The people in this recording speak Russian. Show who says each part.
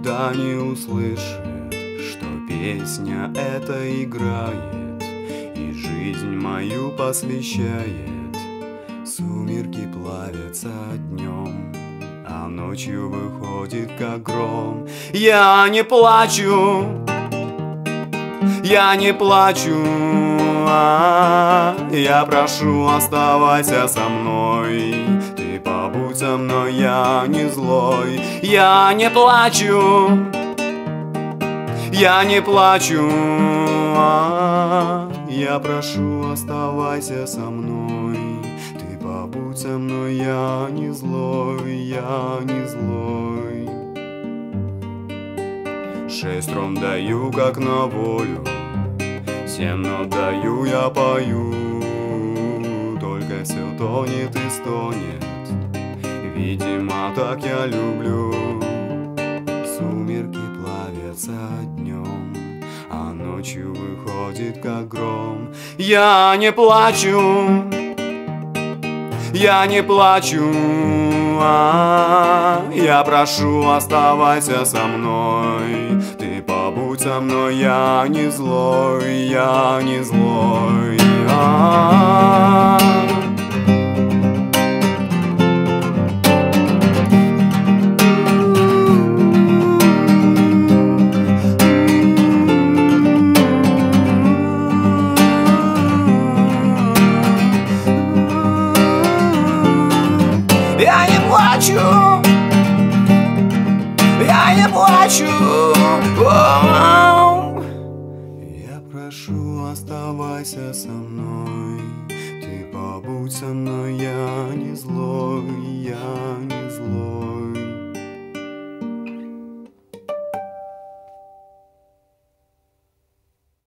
Speaker 1: никогда не услышит, что песня эта играет и жизнь мою посвящает. Сумерки плавятся днем, а ночью выходит как гром. Я не плачу, я не плачу, я прошу, оставайся со мной. Ты побудь со мной, я не злой. Я не плачу, я не плачу, я прошу, оставайся со мной. Ты побудь со мной, я не злой, я не злой. 6 струн даю, как на волю, 7 нот даю, я пою. Только все тонет и стонет, видимо, так я люблю. Сумерки плавятся днем, а ночью выходит как гром. Я не плачу, я не плачу, я прошу, оставайся со мной. Ты побудь со мной, я не злой, я не злой. Я не плачу, я не плачу. Я прошу, оставайся со мной. Ты побудь со мной, я не злой, я не